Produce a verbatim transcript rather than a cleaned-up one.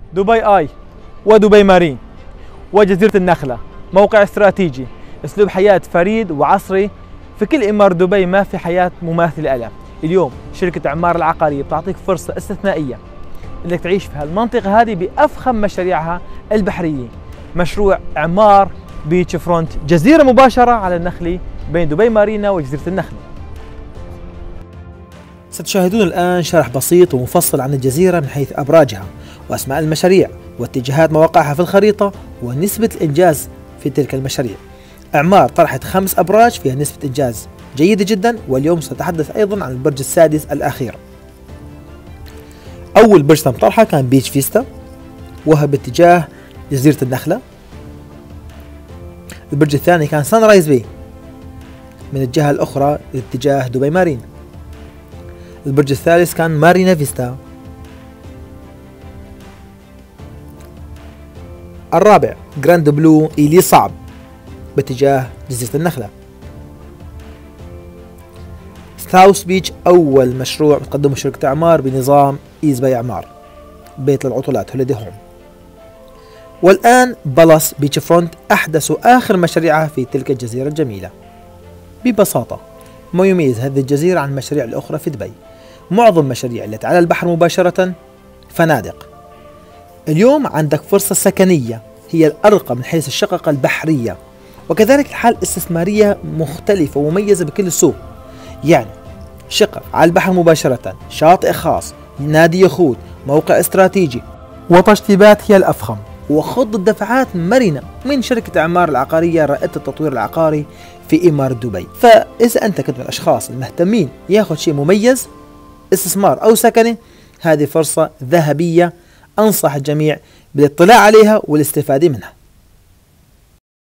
دبي آي ودبي مارين وجزيرة النخلة، موقع استراتيجي، اسلوب حياة فريد وعصري. في كل إمارة دبي ما في حياة مماثلة لها. اليوم شركة عمار العقارية بتعطيك فرصة استثنائية انك تعيش في هالمنطقة هذه بأفخم مشاريعها البحرية. مشروع عمار بيتش فرونت، جزيرة مباشرة على النخلة بين دبي مارينا وجزيرة النخلة. ستشاهدون الآن شرح بسيط ومفصل عن الجزيرة من حيث أبراجها وأسماء المشاريع واتجاهات مواقعها في الخريطة ونسبة الإنجاز في تلك المشاريع. عمار طرحت خمس أبراج فيها نسبة إنجاز جيدة جدا، واليوم سأتحدث أيضا عن البرج السادس الأخير. أول برج تم طرحه كان بيتش فيستا وهو باتجاه جزيرة النخلة. البرج الثاني كان سان رايز بي من الجهة الأخرى باتجاه دبي مارين. البرج الثالث كان مارينا فيستا. الرابع جراند بلو إيلي صعب باتجاه جزيرة النخلة. ساوث بيتش أول مشروع تقدمه شركة عمار بنظام إيز باي عمار، بيت للعطلات هوليدي هوم. والآن بلس بيتش فرونت أحدث وآخر مشاريعها في تلك الجزيرة الجميلة. ببساطة ما يميز هذه الجزيرة عن المشاريع الأخرى في دبي؟ معظم المشاريع التي على البحر مباشرة فنادق. اليوم عندك فرصة سكنية هي الأرقى من حيث الشقق البحرية، وكذلك الحالة الاستثمارية مختلفة ومميزة بكل السوق. يعني شقق على البحر مباشرة، شاطئ خاص، نادي يخوت، موقع استراتيجي، وتشطيبات هي الأفخم، وخطة دفعات مرنة من شركة عمار العقارية رائدة التطوير العقاري في إمارة دبي. فإذا أنت كنت من الأشخاص المهتمين ياخذ شيء مميز استثمار أو سكني، هذه فرصة ذهبية أنصح الجميع بالاطلاع عليها والاستفادة منها.